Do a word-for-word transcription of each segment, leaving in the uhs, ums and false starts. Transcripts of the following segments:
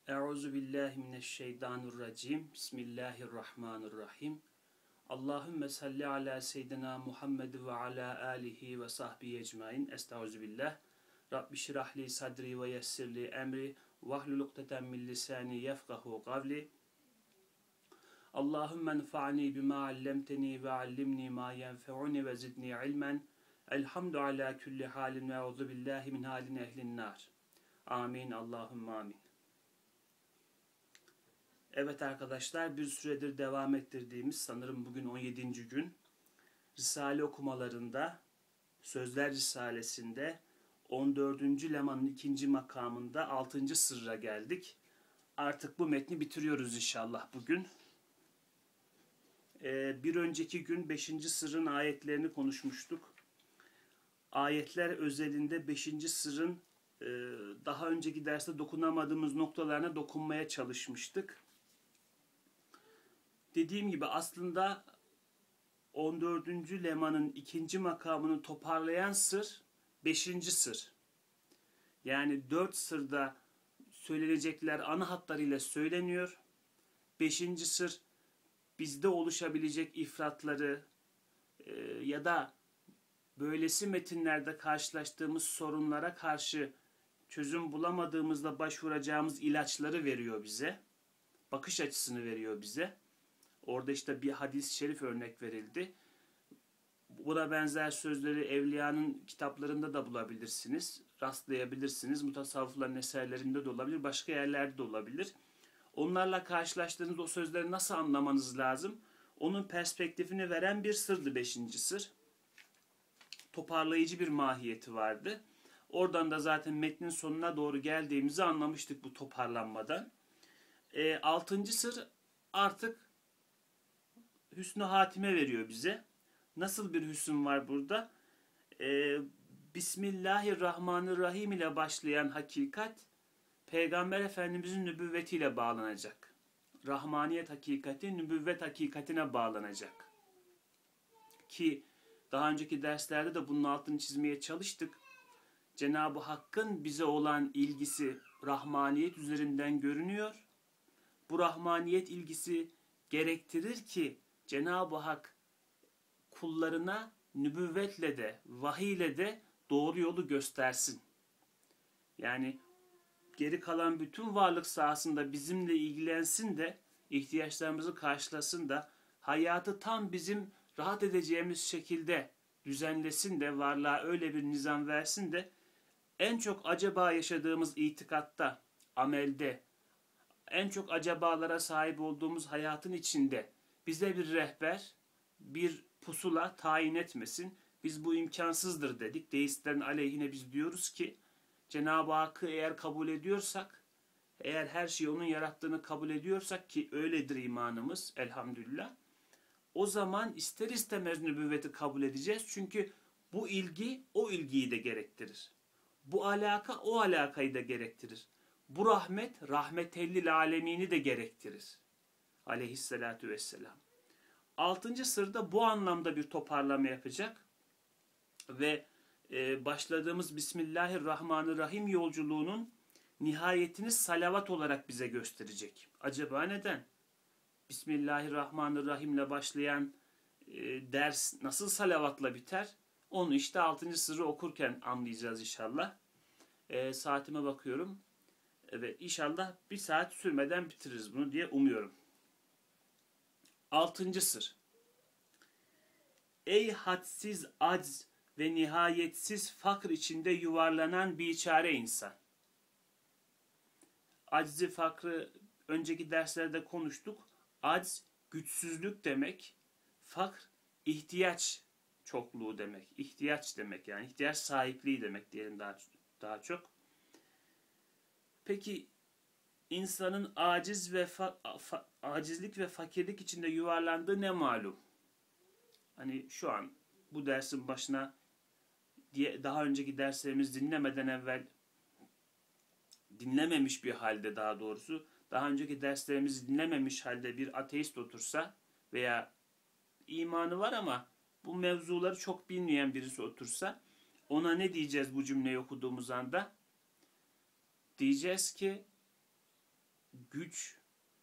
Euzu billahi mineşşeytanirracim. Bismillahirrahmanirrahim. Allahümme salli ala seyyidina Muhammed ve ala alihi ve sahbihi ecmaîn. Estaizu billah. Rabbi şrahli sadri ve yessirli emri vahlul ukdeten min lisani yefkahu kavli. Allahümme enfa'ni bima allemteni ve allimni ma yenfe'uni ve zidni ilmen. Elhamdü ala kulli halin ve euzu billahi min halin ehlin nar. Amin. Allahümme amin. Evet arkadaşlar, bir süredir devam ettirdiğimiz, sanırım bugün on yedinci gün, Risale okumalarında, Sözler Risalesi'nde on dördüncü lemanın ikinci makamında altıncı sırra geldik. Artık bu metni bitiriyoruz inşallah bugün. Ee, bir önceki gün beşinci sırrın ayetlerini konuşmuştuk. Ayetler özelinde beşinci sırrın e, daha önceki derste dokunamadığımız noktalarına dokunmaya çalışmıştık. Dediğim gibi aslında on dördüncü lemanın ikinci makamını toparlayan sır beşinci sır. Yani dört sırda söylenecekler ana hatlarıyla söyleniyor. beşinci sır bizde oluşabilecek ifratları e, ya da böylesi metinlerde karşılaştığımız sorunlara karşı çözüm bulamadığımızda başvuracağımız ilaçları veriyor bize. Bakış açısını veriyor bize. Orada işte bir hadis-i şerif örnek verildi. Buna benzer sözleri Evliya'nın kitaplarında da bulabilirsiniz. Rastlayabilirsiniz. Mutasavvıfların eserlerinde de olabilir. Başka yerlerde de olabilir. Onlarla karşılaştığınız o sözleri nasıl anlamanız lazım? Onun perspektifini veren bir sırdı beşinci sır. Toparlayıcı bir mahiyeti vardı. Oradan da zaten metnin sonuna doğru geldiğimizi anlamıştık bu toparlanmadan. E, altıncı sır artık hüsnü hatime veriyor bize. Nasıl bir hüsn var burada? Ee, Bismillahirrahmanirrahim ile başlayan hakikat, Peygamber Efendimizin nübüvvetiyle bağlanacak. Rahmaniyet hakikati, nübüvvet hakikatine bağlanacak. Ki daha önceki derslerde de bunun altını çizmeye çalıştık. Cenab-ı Hakk'ın bize olan ilgisi rahmaniyet üzerinden görünüyor. Bu rahmaniyet ilgisi gerektirir ki Cenab-ı Hak kullarına nübüvvetle de, vahiyle de doğru yolu göstersin. Yani geri kalan bütün varlık sahasında bizimle ilgilensin de, ihtiyaçlarımızı karşılasın da, hayatı tam bizim rahat edeceğimiz şekilde düzenlesin de, varlığa öyle bir nizam versin de, en çok acaba yaşadığımız itikatta, amelde, en çok acabalara sahip olduğumuz hayatın içinde bize bir rehber, bir pusula tayin etmesin. Biz bu imkansızdır dedik. Deistlerin aleyhine biz diyoruz ki Cenab-ı Hakk'ı eğer kabul ediyorsak, eğer her şeyi onun yarattığını kabul ediyorsak ki öyledir imanımız elhamdülillah, o zaman ister istemez nübüvveti kabul edeceğiz. Çünkü bu ilgi o ilgiyi de gerektirir. Bu alaka o alakayı da gerektirir. Bu rahmet rahmetellil alemini de gerektirir. Aleyhissalatu vesselam. Altıncı sırda bu anlamda bir toparlama yapacak ve e, başladığımız Bismillahirrahmanirrahim yolculuğunun nihayetini salavat olarak bize gösterecek. Acaba neden? Bismillahirrahmanirrahim ile başlayan e, ders nasıl salavatla biter? Onu işte altıncı sırrı okurken anlayacağız inşallah. E, saatime bakıyorum. Evet, inşallah bir saat sürmeden bitiririz bunu diye umuyorum. Altıncı sır. Ey hadsiz acz ve nihayetsiz fakr içinde yuvarlanan biçare insan. Aczi fakrı önceki derslerde konuştuk. Acz güçsüzlük demek. Fakr ihtiyaç çokluğu demek. İhtiyaç demek yani ihtiyaç sahipliği demek diyelim daha, daha çok. Peki insanın aciz ve fa, fa, acizlik ve fakirlik içinde yuvarlandığı ne malum? Hani şu an bu dersin başına diye daha önceki derslerimiz dinlemeden evvel dinlememiş bir halde daha doğrusu daha önceki derslerimizi dinlememiş halde bir ateist otursa veya imanı var ama bu mevzuları çok bilmeyen birisi otursa ona ne diyeceğiz bu cümleyi okuduğumuz anda? Diyeceğiz ki güç,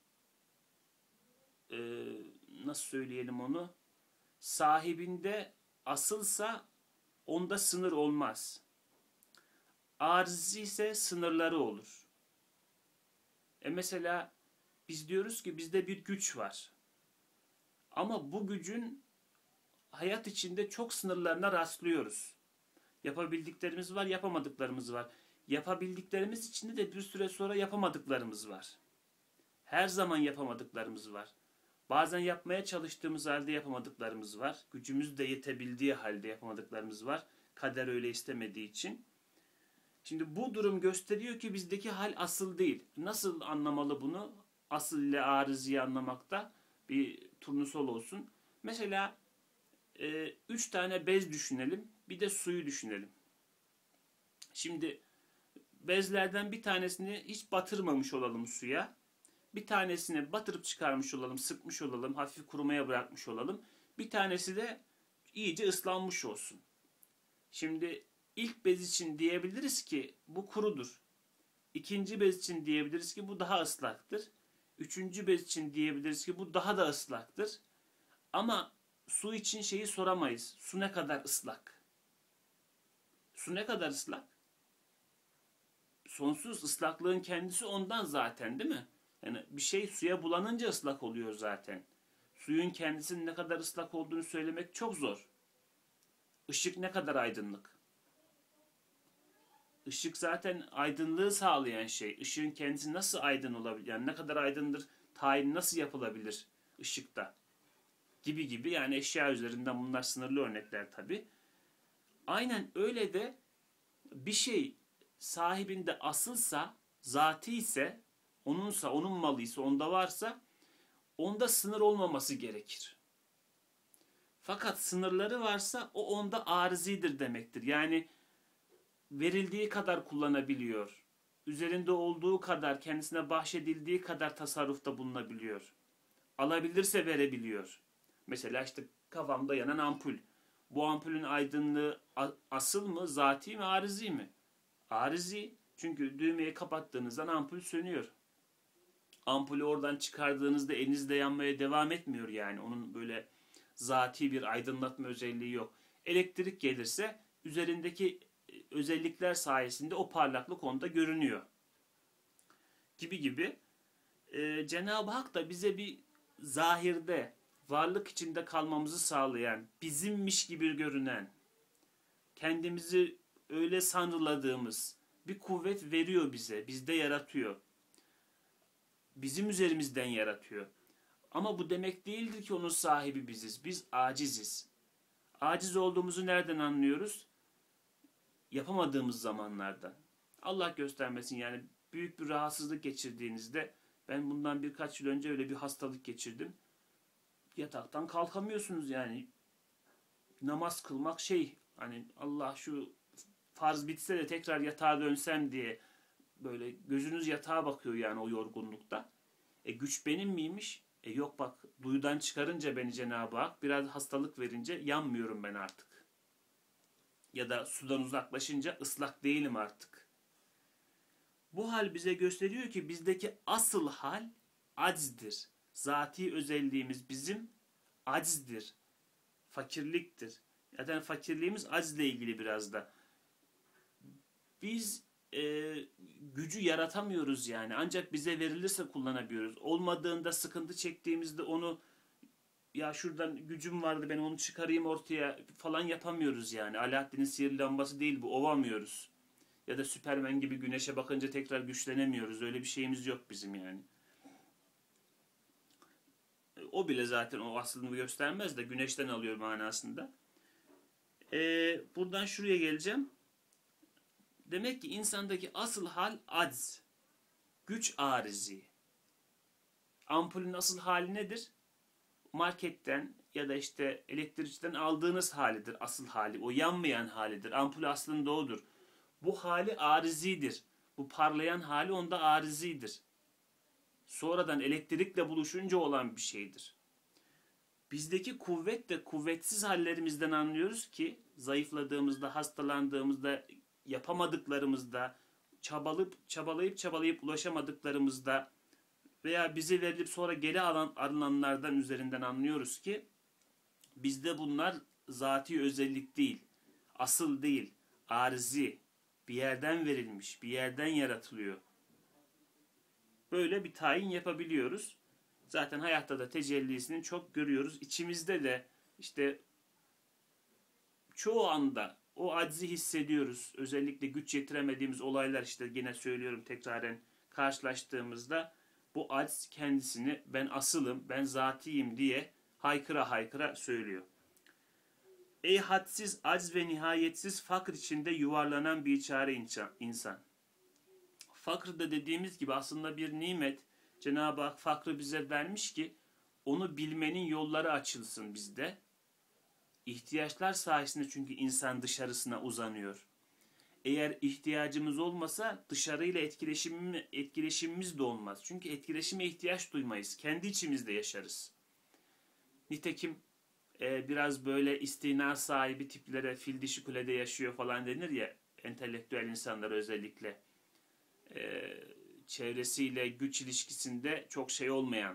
e, nasıl söyleyelim onu, sahibinde asılsa onda sınır olmaz. Arızi ise sınırları olur. E mesela biz diyoruz ki bizde bir güç var. Ama bu gücün hayat içinde çok sınırlarına rastlıyoruz. Yapabildiklerimiz var, yapamadıklarımız var. Yapabildiklerimiz içinde de bir süre sonra yapamadıklarımız var. Her zaman yapamadıklarımız var. Bazen yapmaya çalıştığımız halde yapamadıklarımız var. Gücümüz de yetebildiği halde yapamadıklarımız var. Kader öyle istemediği için. Şimdi bu durum gösteriyor ki bizdeki hal asıl değil. Nasıl anlamalı bunu? Asıl ile arıziyi anlamakta bir turnusol olsun. Mesela e, üç tane bez düşünelim. Bir de suyu düşünelim. Şimdi bezlerden bir tanesini hiç batırmamış olalım suya. Bir tanesini batırıp çıkarmış olalım, sıkmış olalım, hafif kurumaya bırakmış olalım. Bir tanesi de iyice ıslanmış olsun. Şimdi ilk bez için diyebiliriz ki bu kurudur. İkinci bez için diyebiliriz ki bu daha ıslaktır. Üçüncü bez için diyebiliriz ki bu daha da ıslaktır. Ama su için şeyi soramayız. Su ne kadar ıslak? Su ne kadar ıslak? Sonsuz, ıslaklığın kendisi ondan zaten, değil mi? Yani bir şey suya bulanınca ıslak oluyor zaten. Suyun kendisinin ne kadar ıslak olduğunu söylemek çok zor. Işık ne kadar aydınlık? Işık zaten aydınlığı sağlayan şey. Işığın kendisi nasıl aydın olabilir? Yani ne kadar aydındır, tayin nasıl yapılabilir ışıkta? Gibi gibi, yani eşya üzerinden bunlar sınırlı örnekler tabii. Aynen öyle de bir şey sahibinde asılsa, zati ise, onunsa, onun malıysa, onda varsa onda sınır olmaması gerekir. Fakat sınırları varsa o onda arızidir demektir. Yani verildiği kadar kullanabiliyor. Üzerinde olduğu kadar, kendisine bahşedildiği kadar tasarrufta bulunabiliyor. Alabilirse verebiliyor. Mesela işte kafamda yanan ampul. Bu ampulün aydınlığı asıl mı, zati mi, arızi mi? Arızi. Çünkü düğmeyi kapattığınızda ampul sönüyor. Ampulü oradan çıkardığınızda elinizde yanmaya devam etmiyor yani. Onun böyle zati bir aydınlatma özelliği yok. Elektrik gelirse üzerindeki özellikler sayesinde o parlaklık onda görünüyor. Gibi gibi. Ee, Cenab-ı Hak da bize bir zahirde varlık içinde kalmamızı sağlayan, bizimmiş gibi görünen, kendimizi öyle sanrıladığımız bir kuvvet veriyor bize, bizde yaratıyor. Bizim üzerimizden yaratıyor. Ama bu demek değildir ki onun sahibi biziz. Biz aciziz. Aciz olduğumuzu nereden anlıyoruz? Yapamadığımız zamanlardan. Allah göstermesin, yani büyük bir rahatsızlık geçirdiğinizde, ben bundan birkaç yıl önce öyle bir hastalık geçirdim. Yataktan kalkamıyorsunuz yani. Namaz kılmak şey, hani Allah şu farz bitse de tekrar yatağa dönsem diye böyle gözünüz yatağa bakıyor yani o yorgunlukta. E güç benim miymiş? E yok bak, duyudan çıkarınca beni Cenab-ı Hak, biraz hastalık verince yanmıyorum ben artık. Ya da sudan uzaklaşınca ıslak değilim artık. Bu hal bize gösteriyor ki bizdeki asıl hal aczdir. Zati özelliğimiz bizim aczdir. Fakirliktir. Zaten fakirliğimiz aczle ilgili biraz da. Biz e, gücü yaratamıyoruz yani. Ancak bize verilirse kullanabiliyoruz. Olmadığında, sıkıntı çektiğimizde onu, ya şuradan gücüm vardı ben onu çıkarayım ortaya falan yapamıyoruz yani. Alaaddin'in sihirli lambası değil bu, ovamıyoruz. Ya da Süpermen gibi güneşe bakınca tekrar güçlenemiyoruz. Öyle bir şeyimiz yok bizim yani. O bile zaten o aslını göstermez de güneşten alıyor manasında. Ee, buradan şuraya geleceğim. Demek ki insandaki asıl hal acz. Güç arizi. Ampulün asıl hali nedir? Marketten ya da işte elektrikçiden aldığınız halidir asıl hali. O yanmayan halidir. Ampul aslında odur. Bu hali arizidir. Bu parlayan hali onda arizidir. Sonradan elektrikle buluşunca olan bir şeydir. Bizdeki kuvvet de kuvvetsiz hallerimizden anlıyoruz ki zayıfladığımızda, hastalandığımızda, yapamadıklarımızda, çabalayıp çabalayıp çabalayıp ulaşamadıklarımızda, veya bize verilip sonra geri alan, alınanlardan üzerinden anlıyoruz ki bizde bunlar zati özellik değil, asıl değil, arzi, bir yerden verilmiş, bir yerden yaratılıyor. Böyle bir tayin yapabiliyoruz. Zaten hayatta da tecellisini çok görüyoruz. İçimizde de işte çoğu anda o aczi hissediyoruz. Özellikle güç yetiremediğimiz olaylar, işte yine söylüyorum tekraren, karşılaştığımızda bu acz kendisini ben asılım, ben zatiyim diye haykıra haykıra söylüyor. Ey hadsiz acz ve nihayetsiz fakr içinde yuvarlanan biçare insan. Fakr da dediğimiz gibi aslında bir nimet. Cenab-ı Hak fakrı bize vermiş ki onu bilmenin yolları açılsın bizde. İhtiyaçlar sayesinde çünkü insan dışarısına uzanıyor. Eğer ihtiyacımız olmasa dışarıyla etkileşim, etkileşimimiz de olmaz. Çünkü etkileşime ihtiyaç duymayız. Kendi içimizde yaşarız. Nitekim e, biraz böyle istina sahibi tiplere fil dişi kulede yaşıyor falan denir ya, entelektüel insanlar özellikle. E, çevresiyle güç ilişkisinde çok şey olmayan,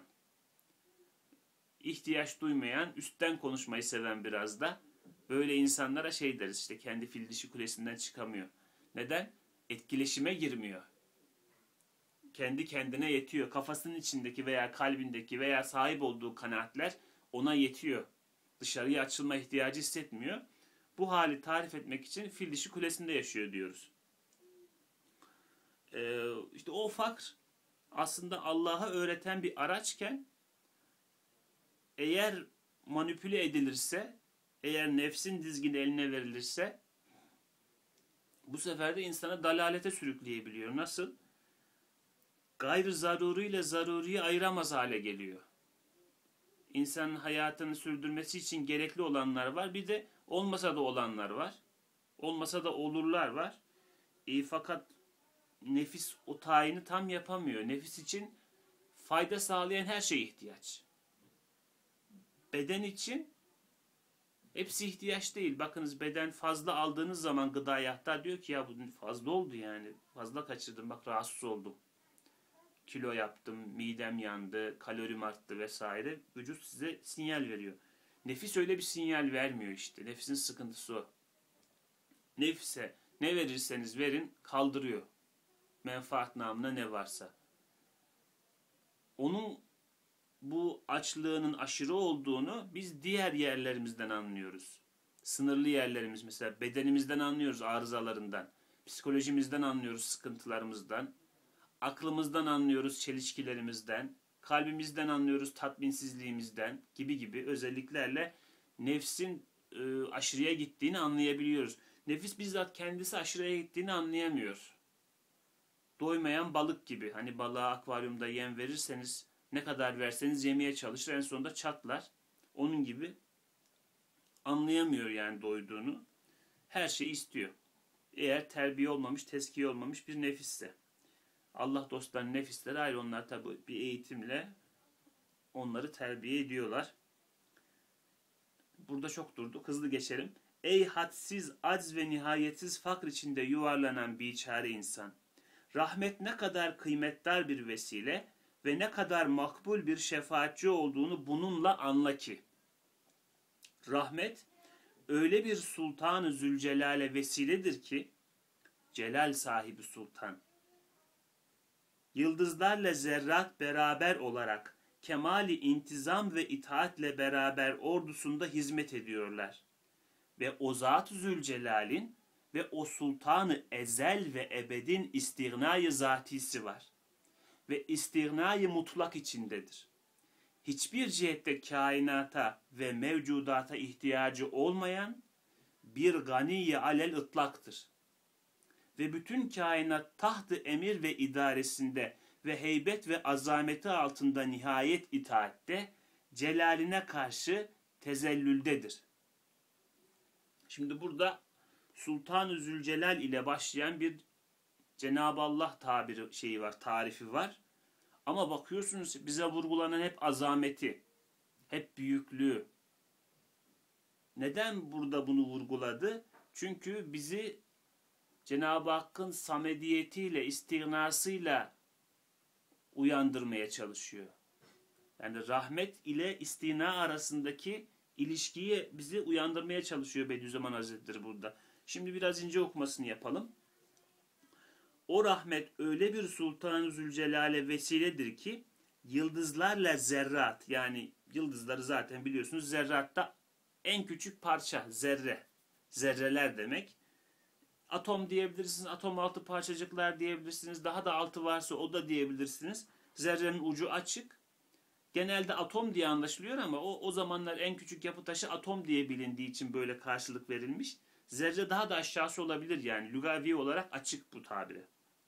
ihtiyaç duymayan, üstten konuşmayı seven biraz da. Böyle insanlara şey deriz, işte kendi fil dişi kulesinden çıkamıyor. Neden? Etkileşime girmiyor. Kendi kendine yetiyor. Kafasının içindeki veya kalbindeki veya sahip olduğu kanaatler ona yetiyor. Dışarıya açılma ihtiyacı hissetmiyor. Bu hali tarif etmek için fil dişi kulesinde yaşıyor diyoruz. Ee, işte o fakr aslında Allah'a öğreten bir araçken eğer manipüle edilirse, eğer nefsin dizgini eline verilirse bu sefer de insana dalalete sürükleyebiliyor. Nasıl? Gayrı zaruri ile zaruriyi ayıramaz hale geliyor. İnsanın hayatını sürdürmesi için gerekli olanlar var. Bir de olmasa da olanlar var. Olmasa da olurlar var. E, fakat nefis o tayini tam yapamıyor. Nefis için fayda sağlayan her şeye ihtiyaç. Beden için hepsi ihtiyaç değil. Bakınız, beden fazla aldığınız zaman gıdayı, hatta diyor ki ya bu fazla oldu yani. Fazla kaçırdım, bak rahatsız oldum. Kilo yaptım, midem yandı, kalorim arttı vesaire. Vücut size sinyal veriyor. Nefis öyle bir sinyal vermiyor işte. Nefsin sıkıntısı o. Nefse ne verirseniz verin kaldırıyor. Menfaat namına ne varsa. Onun bu açlığının aşırı olduğunu biz diğer yerlerimizden anlıyoruz. Sınırlı yerlerimiz, mesela bedenimizden anlıyoruz, arızalarından. Psikolojimizden anlıyoruz, sıkıntılarımızdan. Aklımızdan anlıyoruz, çelişkilerimizden. Kalbimizden anlıyoruz, tatminsizliğimizden gibi gibi özelliklerle nefsin e, aşırıya gittiğini anlayabiliyoruz. Nefis bizzat kendisi aşırıya gittiğini anlayamıyor. Doymayan balık gibi. Hani balığa akvaryumda yem verirseniz, ne kadar verseniz yemeye çalışır, en sonunda çatlar. Onun gibi anlayamıyor yani doyduğunu. Her şeyi istiyor. Eğer terbiye olmamış, teskiye olmamış bir nefisse. Allah dostlarının nefisleri ayrı, onlar tabi bir eğitimle onları terbiye ediyorlar. Burada çok durduk, hızlı geçelim. Ey hadsiz, acz ve nihayetsiz fakr içinde yuvarlanan biçare insan! Rahmet ne kadar kıymetdar bir vesile ve ne kadar makbul bir şefaatçi olduğunu bununla anla ki. Rahmet öyle bir Sultan-ı Zülcelal'e vesiledir ki, celal sahibi sultan, yıldızlarla zerrat beraber olarak kemali intizam ve itaatle beraber ordusunda hizmet ediyorlar. Ve o Zat-ı Zülcelal'in ve o Sultan-ı Ezel ve Ebed'in istigna-i zatisi var. Ve istigna-i mutlak içindedir. Hiçbir cihette kainata ve mevcudata ihtiyacı olmayan bir gani-i alel ıtlaktır. Ve bütün kainat taht-ı emir ve idaresinde ve heybet ve azameti altında nihayet itaatte, celaline karşı tezellüldedir. Şimdi burada Sultan-ı Zülcelal ile başlayan bir Cenab-ı Allah tabiri şeyi var, tarifi var. Ama bakıyorsunuz bize vurgulanan hep azameti, hep büyüklüğü. Neden burada bunu vurguladı? Çünkü bizi Cenab-ı Hakk'ın samediyetiyle, istighnasıyla uyandırmaya çalışıyor. Yani rahmet ile istina arasındaki ilişkiyi bizi uyandırmaya çalışıyor Bediüzzaman Hazretleri burada. Şimdi biraz ince okumasını yapalım. O rahmet öyle bir Sultan-ı Zülcelal'e vesiledir ki yıldızlarla zerrat, yani yıldızları zaten biliyorsunuz, zerratta en küçük parça, zerre. Zerreler demek. Atom diyebilirsiniz, atom altı parçacıklar diyebilirsiniz, daha da altı varsa o da diyebilirsiniz. Zerrenin ucu açık. Genelde atom diye anlaşılıyor ama o, o zamanlar en küçük yapı taşı atom diye bilindiği için böyle karşılık verilmiş. Zerre daha da aşağısı olabilir, yani lügavi olarak açık bu tabire.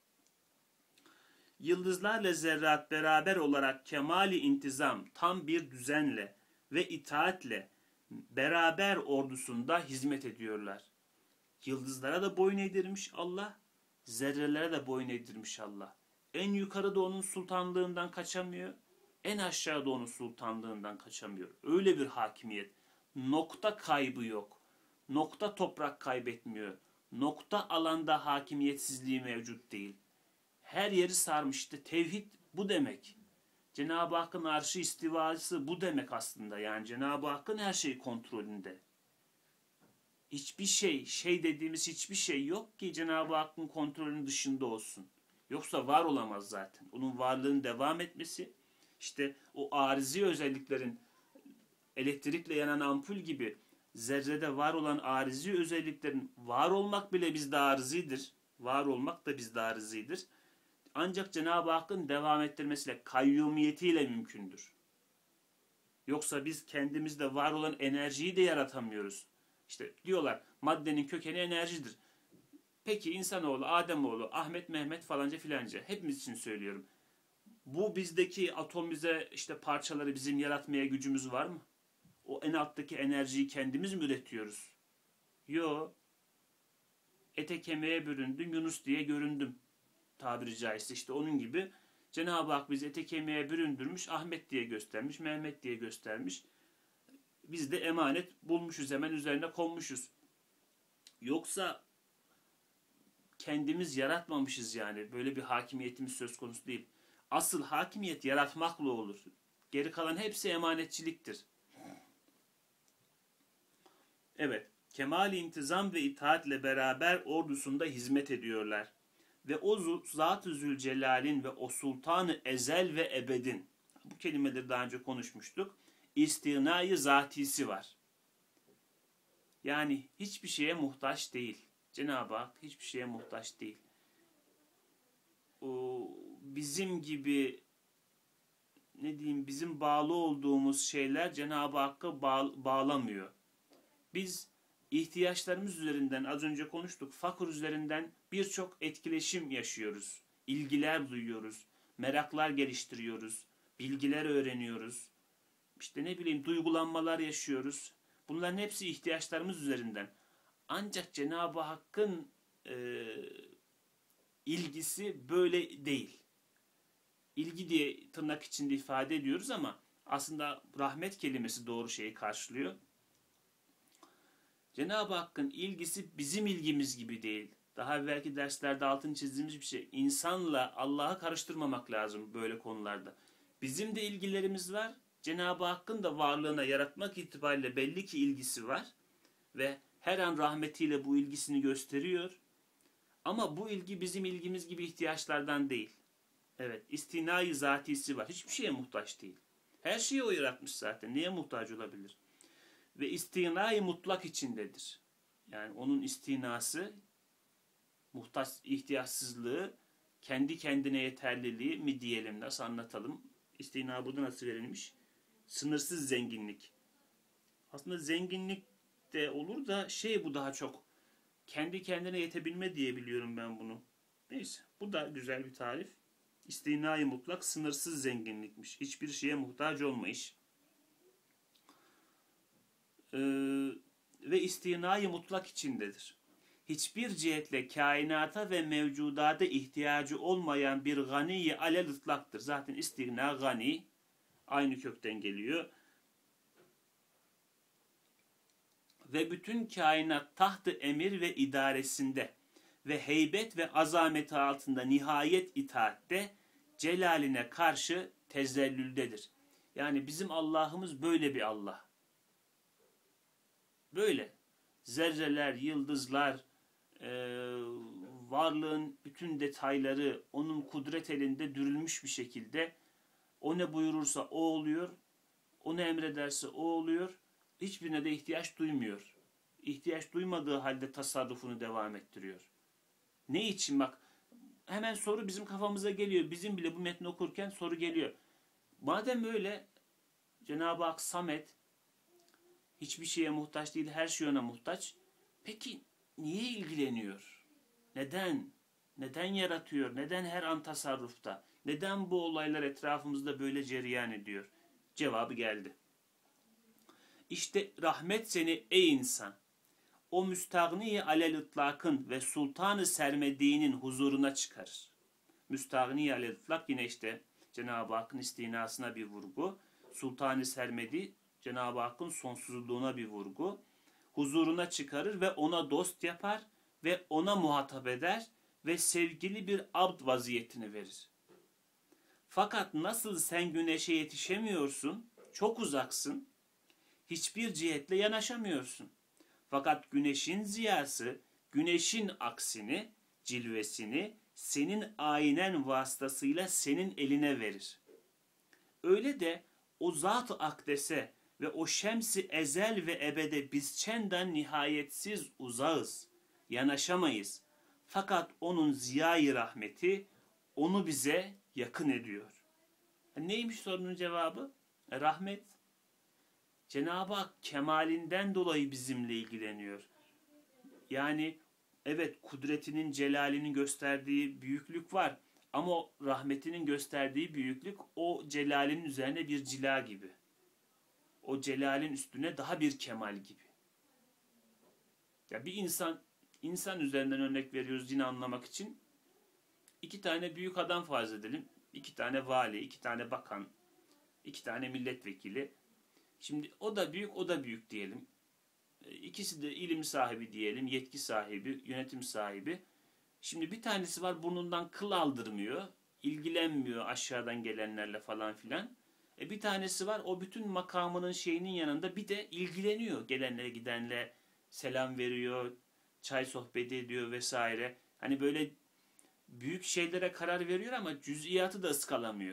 Yıldızlarla zerrat beraber olarak kemali intizam, tam bir düzenle ve itaatle beraber ordusunda hizmet ediyorlar. Yıldızlara da boyun eğdirmiş Allah, zerrelere de boyun eğdirmiş Allah. En yukarıda onun sultanlığından kaçamıyor, en aşağıda onun sultanlığından kaçamıyor. Öyle bir hakimiyet. Nokta kaybı yok. Nokta toprak kaybetmiyor. Nokta alanda hakimiyetsizliği mevcut değil. Her yeri sarmıştı. Tevhid bu demek. Cenab-ı Hakk'ın arşı istivası bu demek aslında. Yani Cenab-ı Hakk'ın her şeyi kontrolünde. Hiçbir şey, şey dediğimiz hiçbir şey yok ki Cenab-ı Hakk'ın kontrolünün dışında olsun. Yoksa var olamaz zaten. Onun varlığının devam etmesi, işte o arizi özelliklerin, elektrikle yanan ampul gibi zerrede var olan arizi özelliklerin var olmak bile bizde arizidir. Var olmak da bizde arizidir. Ancak Cenab-ı Hakk'ın devam ettirmesiyle, kayyumiyetiyle mümkündür. Yoksa biz kendimizde var olan enerjiyi de yaratamıyoruz. İşte diyorlar maddenin kökeni enerjidir. Peki insanoğlu, Ademoğlu, Ahmet, Mehmet falanca filanca, hepimiz için söylüyorum. Bu bizdeki atomize işte parçaları bizim yaratmaya gücümüz var mı? O en alttaki enerjiyi kendimiz mi üretiyoruz? Yo. Ete kemiğe büründüm, Yunus diye göründüm. Tabiri caizse işte onun gibi Cenab-ı Hak bizi ete kemiğe büründürmüş, Ahmet diye göstermiş, Mehmet diye göstermiş. Biz de emanet bulmuşuz, hemen üzerine konmuşuz. Yoksa kendimiz yaratmamışız yani. Böyle bir hakimiyetimiz söz konusu değil. Asıl hakimiyet yaratmakla olur. Geri kalan hepsi emanetçiliktir. Evet, kemal-i intizam ve itaatle beraber ordusunda hizmet ediyorlar. Ve o Zat-ı Zülcelal'in ve o Sultan-ı Ezel ve Ebed'in, bu kelimeleri daha önce konuşmuştuk, istinayı zatisi var. Yani hiçbir şeye muhtaç değil. Cenab-ı Hak hiçbir şeye muhtaç değil. O, bizim gibi ne diyeyim, bizim bağlı olduğumuz şeyler Cenab-ı Hakk'a bağ, bağlamıyor. Biz ihtiyaçlarımız üzerinden, az önce konuştuk, fakir üzerinden birçok etkileşim yaşıyoruz. İlgiler duyuyoruz, meraklar geliştiriyoruz, bilgiler öğreniyoruz. İşte ne bileyim duygulanmalar yaşıyoruz. Bunların hepsi ihtiyaçlarımız üzerinden. Ancak Cenab-ı Hakk'ın e, ilgisi böyle değil. İlgi diye tırnak içinde ifade ediyoruz ama aslında rahmet kelimesi doğru şeyi karşılıyor. Cenab-ı Hakk'ın ilgisi bizim ilgimiz gibi değil. Daha evvelki derslerde altını çizdiğimiz bir şey. İnsanla Allah'ı karıştırmamak lazım böyle konularda. Bizim de ilgilerimiz var. Cenab-ı Hakk'ın da varlığına yaratmak itibariyle belli ki ilgisi var. Ve her an rahmetiyle bu ilgisini gösteriyor. Ama bu ilgi bizim ilgimiz gibi ihtiyaçlardan değil. Evet, istinai zatisi var. Hiçbir şeye muhtaç değil. Her şeyi o yaratmış zaten. Neye muhtaç olabilir? Ve istinai mutlak içindedir. Yani onun istinası, muhtaç ihtiyaçsızlığı, kendi kendine yeterliliği mi diyelim, nasıl anlatalım? İstina burada nasıl verilmiş? Sınırsız zenginlik. Aslında zenginlik de olur da şey, bu daha çok kendi kendine yetebilme diye biliyorum ben bunu. Neyse, bu da güzel bir tarif. İstinai mutlak sınırsız zenginlikmiş. Hiçbir şeye muhtaç olmayış. Ee, ve istinai mutlak içindedir. Hiçbir cihetle kainata ve mevcudata ihtiyacı olmayan bir gani alel ıtlaktır. Zaten istina gani aynı kökten geliyor. Ve bütün kainat tahtı emir ve idaresinde ve heybet ve azameti altında nihayet itaatte, celaline karşı tezellüldedir. Yani bizim Allah'ımız böyle bir Allah. Böyle. Zerreler, yıldızlar, e, varlığın bütün detayları onun kudret elinde dürülmüş bir şekilde, o ne buyurursa o oluyor, o ne emrederse o oluyor, hiçbirine de ihtiyaç duymuyor. İhtiyaç duymadığı halde tasarrufunu devam ettiriyor. Ne için? Bak, hemen soru bizim kafamıza geliyor. Bizim bile bu metni okurken soru geliyor. Madem öyle, Cenab-ı Hak Samet, hiçbir şeye muhtaç değil, her şey ona muhtaç. Peki niye ilgileniyor? Neden? Neden yaratıyor? Neden her an tasarrufta? Neden bu olaylar etrafımızda böyle cereyan ediyor? Cevabı geldi. İşte rahmet seni ey insan, o müstagni alel ıtlakın ve sultanı sermediğinin huzuruna çıkarır. Müstagni alel ıtlak yine işte Cenab-ı Hakk'ın istinasına bir vurgu. Sultanı sermedi, Cenab-ı Hakk'ın sonsuzluğuna bir vurgu. Huzuruna çıkarır ve ona dost yapar ve ona muhatap eder ve sevgili bir abd vaziyetini verir. Fakat nasıl sen güneşe yetişemiyorsun, çok uzaksın, hiçbir cihetle yanaşamıyorsun. Fakat güneşin ziyası, güneşin aksini, cilvesini senin aynen vasıtasıyla senin eline verir. Öyle de o zat-ı akdese ve o şems-i ezel ve ebede biz çenden nihayetsiz uzağız, yanaşamayız. Fakat onun ziya-i rahmeti onu bize yakın ediyor. Neymiş sorunun cevabı? Rahmet. Cenab-ı Hak kemalinden dolayı bizimle ilgileniyor. Yani evet, kudretinin, celalinin gösterdiği büyüklük var. Ama o rahmetinin gösterdiği büyüklük o celalin üzerine bir cila gibi. O celalin üstüne daha bir kemal gibi. Ya bir insan, insan üzerinden örnek veriyoruz yine anlamak için. İki tane büyük adam farz edelim. İki tane vali, iki tane bakan, iki tane milletvekili. Şimdi o da büyük, o da büyük diyelim. İkisi de ilim sahibi diyelim, yetki sahibi, yönetim sahibi. Şimdi bir tanesi var burnundan kıl aldırmıyor, ilgilenmiyor aşağıdan gelenlerle falan filan. E bir tanesi var o bütün makamının şeyinin yanında bir de ilgileniyor. Gelenlere gidenle selam veriyor, çay sohbeti ediyor vesaire. Hani böyle büyük şeylere karar veriyor ama cüz'iyatı da ıskalamıyor.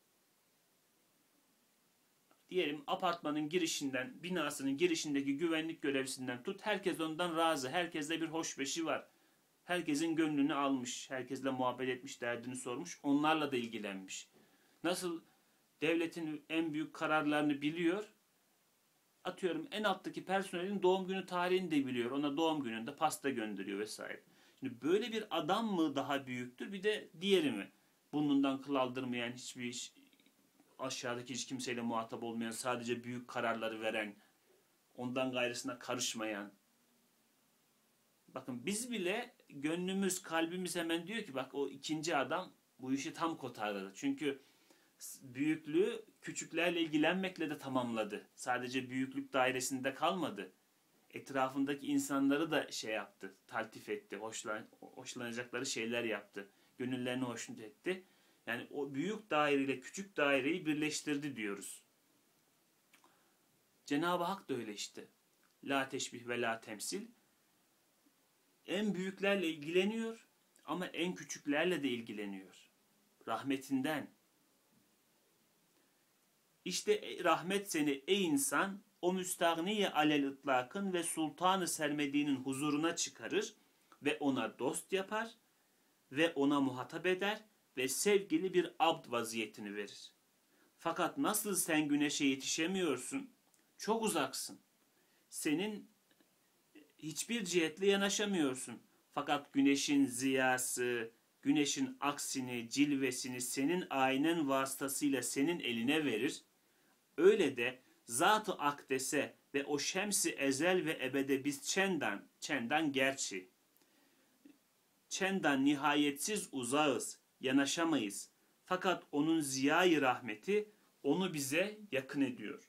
Diyelim apartmanın girişinden, binasının girişindeki güvenlik görevlisinden tut, herkes ondan razı, herkesle bir hoşbeşi var. Herkesin gönlünü almış, herkesle muhabbet etmiş, derdini sormuş, onlarla da ilgilenmiş. Nasıl devletin en büyük kararlarını biliyor, atıyorum en alttaki personelin doğum günü tarihini de biliyor, ona doğum gününde pasta gönderiyor vesaire. Şimdi böyle bir adam mı daha büyüktür, bir de diğeri mi? Burnundan kıl aldırmayan, hiçbir iş, aşağıdaki hiç kimseyle muhatap olmayan, sadece büyük kararları veren, ondan gayrısına karışmayan. Bakın biz bile gönlümüz, kalbimiz hemen diyor ki bak o ikinci adam bu işi tam kotardı. Çünkü büyüklüğü küçüklerle ilgilenmekle de tamamladı. Sadece büyüklük dairesinde kalmadı. Etrafındaki insanları da şey yaptı, taltif etti, hoşlan, hoşlanacakları şeyler yaptı. Gönüllerini hoşnut etti. Yani o büyük daireyle küçük daireyi birleştirdi diyoruz. Cenab-ı Hak da öyle işte. La teşbih ve la temsil. En büyüklerle ilgileniyor ama en küçüklerle de ilgileniyor. Rahmetinden. İşte rahmet seni ey insan o müstagniye alel ıtlakın ve sultanı sermediğinin huzuruna çıkarır ve ona dost yapar ve ona muhatap eder ve sevgili bir abd vaziyetini verir. Fakat nasıl sen güneşe yetişemiyorsun, çok uzaksın. Senin hiçbir cihetle yanaşamıyorsun. Fakat güneşin ziyası, güneşin aksini, cilvesini senin aynen vasıtasıyla senin eline verir. Öyle de zat-ı akdese ve o şems-i ezel ve ebede biz çendan, çendan gerçi, çendan nihayetsiz uzağız, yanaşamayız. Fakat onun ziya-i rahmeti onu bize yakın ediyor.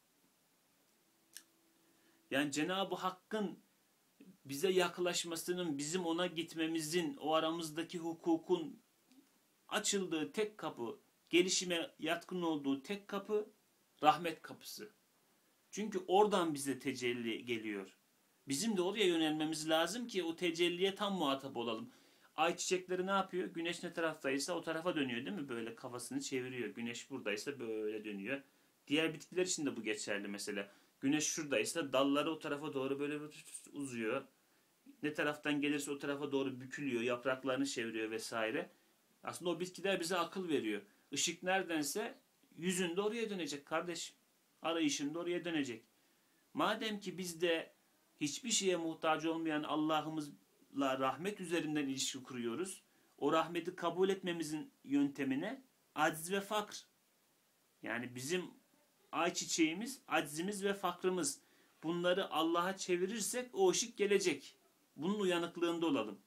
Yani Cenab-ı Hakk'ın bize yaklaşmasının, bizim ona gitmemizin, o aramızdaki hukukun açıldığı tek kapı, gelişime yatkın olduğu tek kapı rahmet kapısı. Çünkü oradan bize tecelli geliyor. Bizim de oraya yönelmemiz lazım ki o tecelliye tam muhatap olalım. Ay çiçekleri ne yapıyor? Güneş ne taraftaysa o tarafa dönüyor değil mi? Böyle kafasını çeviriyor. Güneş buradaysa böyle dönüyor. Diğer bitkiler için de bu geçerli mesela. Güneş şuradaysa dalları o tarafa doğru böyle uzuyor. Ne taraftan gelirse o tarafa doğru bükülüyor. Yapraklarını çeviriyor vesaire. Aslında o bitkiler bize akıl veriyor. Işık neredense yüzün de oraya dönecek kardeşim. Arayışın da oraya dönecek. Madem ki biz de hiçbir şeye muhtaç olmayan Allah'ımızla rahmet üzerinden ilişki kuruyoruz. O rahmeti kabul etmemizin yöntemine aciz ve fakr. Yani bizim ayçiçeğimiz, aczimiz ve fakrımız. Bunları Allah'a çevirirsek o ışık gelecek. Bunun uyanıklığında olalım.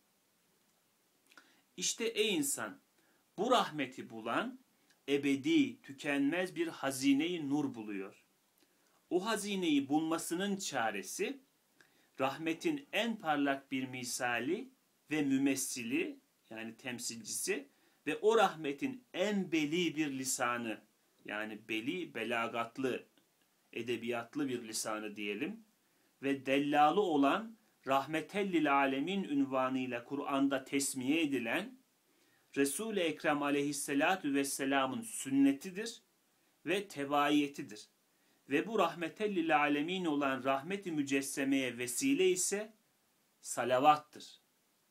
İşte ey insan, bu rahmeti bulan ebedi, tükenmez bir hazine-i nur buluyor. O hazineyi bulmasının çaresi, rahmetin en parlak bir misali ve mümessili, yani temsilcisi ve o rahmetin en beli bir lisanı, yani beli, belagatlı, edebiyatlı bir lisanı diyelim ve dellalı olan rahmetellil alemin ünvanıyla Kur'an'da tesmiye edilen Resul-i Ekrem aleyhissalatu vesselamın sünnetidir ve tebaiyetidir. Ve bu rahmetellil alemin olan rahmet-i mücessemeye vesile ise salavattır.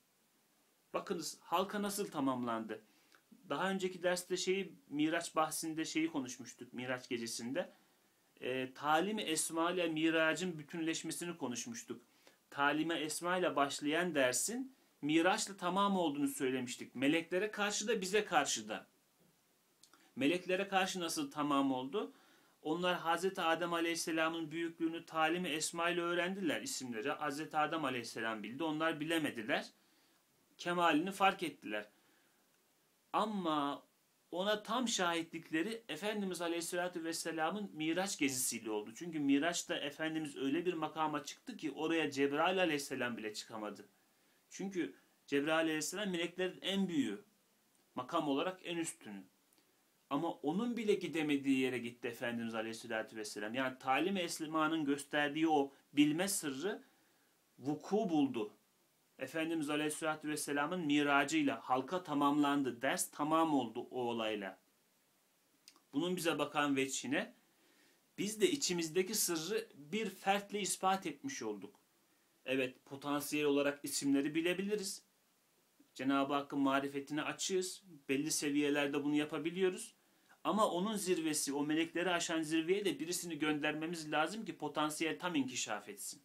Bakınız halka nasıl tamamlandı? Daha önceki derste şeyi Miraç bahsinde şeyi konuşmuştuk Miraç gecesinde. E, Talim-i Esma ile Mirac'ın bütünleşmesini konuşmuştuk. Talime Esma ile başlayan dersin Miraç'la tamam olduğunu söylemiştik. Meleklere karşı da bize karşı da. Meleklere karşı nasıl tamam oldu? Onlar Hazreti Adem Aleyhisselam'ın büyüklüğünü Talim-i Esma ile öğrendiler isimleri. Hazreti Adem Aleyhisselam bildi. Onlar bilemediler. Kemalini fark ettiler. Ama ona tam şahitlikleri Efendimiz Aleyhisselatü Vesselam'ın Miraç gezisiyle oldu. Çünkü Miraç'ta Efendimiz öyle bir makama çıktı ki oraya Cebrail Aleyhisselam bile çıkamadı. Çünkü Cebrail Aleyhisselam meleklerin en büyüğü. Makam olarak en üstünü. Ama onun bile gidemediği yere gitti Efendimiz Aleyhisselatü Vesselam. Yani Talim-i Esma'nın gösterdiği o bilme sırrı vuku buldu. Efendimiz Aleyhisselatü Vesselam'ın miracıyla halka tamamlandı. Ders tamam oldu o olayla. Bunun bize bakan veçhine biz de içimizdeki sırrı bir fertle ispat etmiş olduk. Evet, potansiyel olarak isimleri bilebiliriz. Cenab-ı Hakk'ın marifetine açığız. Belli seviyelerde bunu yapabiliyoruz. Ama onun zirvesi, o melekleri aşan zirveye de birisini göndermemiz lazım ki potansiyel tam inkişaf etsin.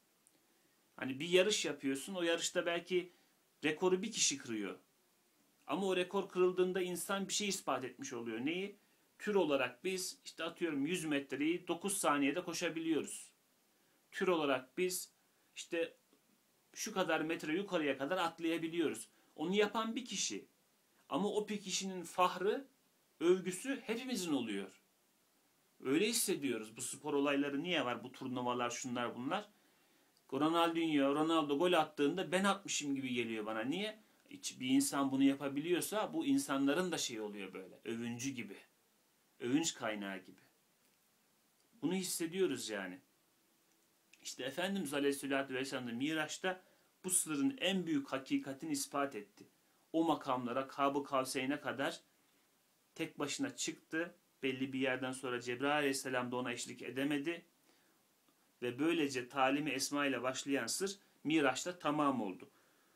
Hani bir yarış yapıyorsun, o yarışta belki rekoru bir kişi kırıyor. Ama o rekor kırıldığında insan bir şey ispat etmiş oluyor. Neyi? Tür olarak biz işte atıyorum yüz metreyi dokuz saniyede koşabiliyoruz. Tür olarak biz işte şu kadar metre yukarıya kadar atlayabiliyoruz. Onu yapan bir kişi. Ama o bir kişinin fahrı, övgüsü hepimizin oluyor. Öyle hissediyoruz. Bu spor olayları niye var? Bu turnuvalar, şunlar bunlar. Ronaldinho, Ronaldo gol attığında ben atmışım gibi geliyor bana. Niye? Bir insan bunu yapabiliyorsa bu insanların da şey oluyor böyle. Övüncü gibi. Övünç kaynağı gibi. Bunu hissediyoruz yani. İşte Efendimiz Aleyhisselatü Vesselam da Miraç'ta bu sırrın en büyük hakikatini ispat etti. O makamlara Kâb-ı Kavseyn'e kadar tek başına çıktı. Belli bir yerden sonra Cebrail Aleyhisselam da ona eşlik edemedi. Ve böylece Talim-i Esma ile başlayan sır Miraç'ta tamam oldu.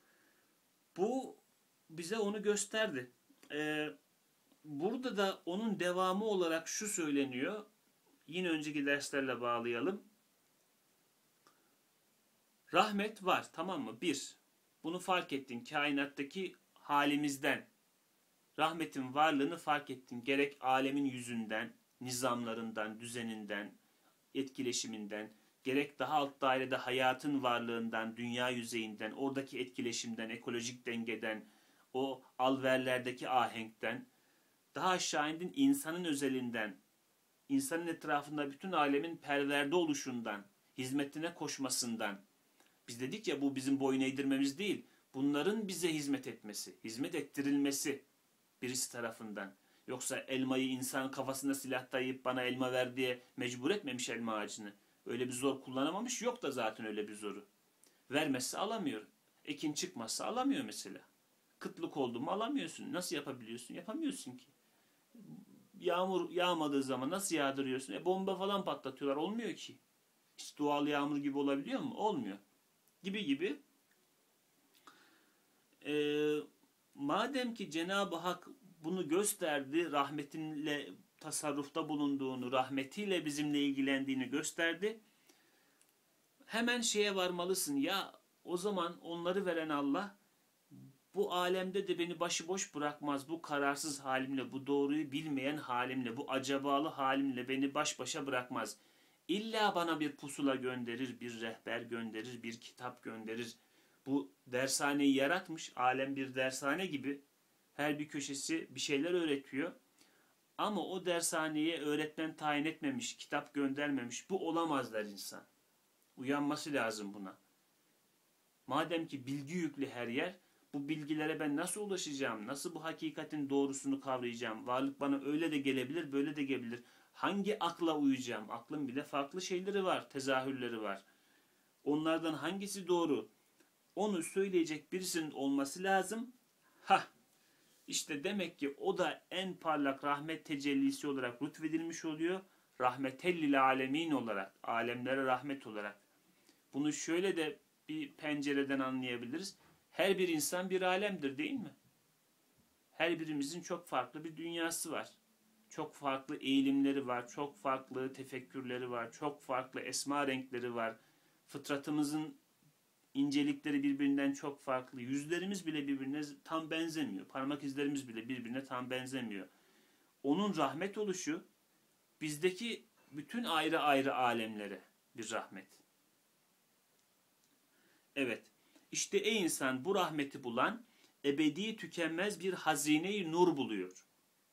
Bu bize onu gösterdi. Ee, burada da onun devamı olarak şu söyleniyor. Yine önceki derslerle bağlayalım. Rahmet var, tamam mı? Bir, bunu fark ettin kainattaki halimizden. Rahmetin varlığını fark ettin. Gerek alemin yüzünden, nizamlarından, düzeninden, etkileşiminden, gerek daha alt dairede hayatın varlığından, dünya yüzeyinden, oradaki etkileşimden, ekolojik dengeden, o alverlerdeki ahenkten, daha aşağı indin insanın özelinden, insanın etrafında bütün alemin perverde oluşundan, hizmetine koşmasından. Biz dedik ya bu bizim boyun eğdirmemiz değil, bunların bize hizmet etmesi, hizmet ettirilmesi. birisi tarafından. Yoksa elmayı insan kafasına silah dayayıp bana elma ver diye mecbur etmemiş elma ağacını. Öyle bir zor kullanamamış. Yok da zaten öyle bir zoru. Vermezse alamıyor. Ekin çıkmazsa alamıyor mesela. Kıtlık oldu mu alamıyorsun. Nasıl yapabiliyorsun? Yapamıyorsun ki. Yağmur yağmadığı zaman nasıl yağdırıyorsun? E bomba falan patlatıyorlar. Olmuyor ki. Hiç doğal yağmur gibi olabiliyor mu? Olmuyor. Gibi gibi. Ee, madem ki Cenab-ı Hak bunu gösterdi, rahmetinle tasarrufta bulunduğunu, rahmetiyle bizimle ilgilendiğini gösterdi. Hemen şeye varmalısın. Ya o zaman onları veren Allah bu alemde de beni başıboş bırakmaz. Bu kararsız halimle, bu doğruyu bilmeyen halimle, bu acabalı halimle beni baş başa bırakmaz. İlla bana bir pusula gönderir, bir rehber gönderir, bir kitap gönderir. Bu dershaneyi yaratmış. Alem bir dershane gibi. Her bir köşesi bir şeyler öğretiyor. Ama o dershaneye öğretmen tayin etmemiş, kitap göndermemiş. Bu olamaz der insan. Uyanması lazım buna. Madem ki bilgi yüklü her yer, bu bilgilere ben nasıl ulaşacağım? Nasıl bu hakikatin doğrusunu kavrayacağım? Varlık bana öyle de gelebilir, böyle de gelebilir. Hangi akla uyacağım? Aklın bile farklı şeyleri var, tezahürleri var. Onlardan hangisi doğru? Onu söyleyecek birisinin olması lazım. Hah! İşte demek ki o da en parlak rahmet tecellisi olarak lütfedilmiş oluyor. Rahmetellil alemin olarak, alemlere rahmet olarak. Bunu şöyle de bir pencereden anlayabiliriz. Her bir insan bir alemdir değil mi? Her birimizin çok farklı bir dünyası var. Çok farklı eğilimleri var, çok farklı tefekkürleri var, çok farklı esma renkleri var. Fıtratımızın incelikleri birbirinden çok farklı. Yüzlerimiz bile birbirine tam benzemiyor. Parmak izlerimiz bile birbirine tam benzemiyor. Onun rahmet oluşu bizdeki bütün ayrı ayrı alemlere bir rahmet. Evet. İşte ey insan bu rahmeti bulan ebedi tükenmez bir hazine-i nur buluyor.